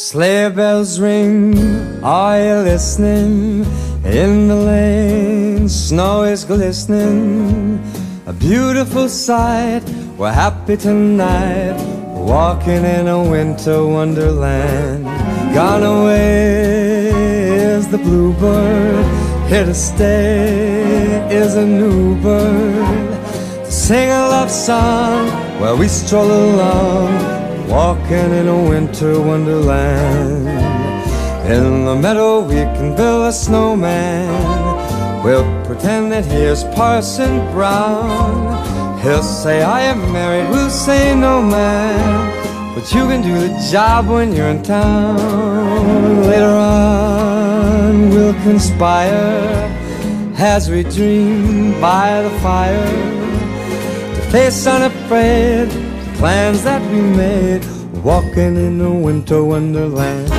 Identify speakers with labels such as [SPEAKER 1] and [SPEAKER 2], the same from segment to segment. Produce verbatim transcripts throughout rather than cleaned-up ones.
[SPEAKER 1] Sleigh bells ring, are you listening? In the lane, snow is glistening. A beautiful sight, we're happy tonight, walking in a winter wonderland. Gone away is the bluebird, here to stay is a new bird. To sing a love song while we stroll along, walking in a winter wonderland. In the meadow we can build a snowman. We'll pretend that here's Parson Brown. He'll say I am married, we'll say no man, but you can do the job when you're in town. Later on we'll conspire as we dream by the fire, to face unafraid the plans that we made, walking in a winter wonderland.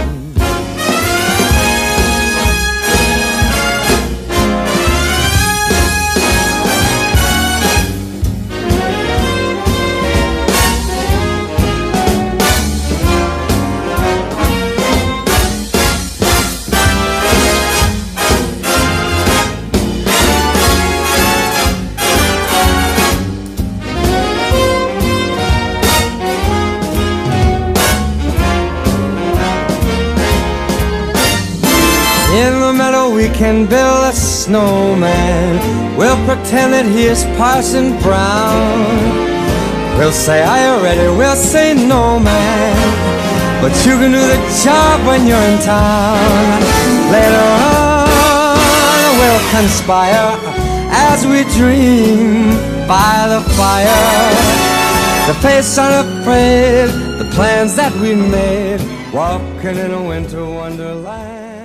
[SPEAKER 1] In the meadow we can build a snowman. We'll pretend that he is Parson Brown. We'll say, are you ready? We'll say no man, but you can do the job when you're in town. Later on we'll conspire as we dream by the fire, to face unafraid the plans that we made, walking in a winter wonderland.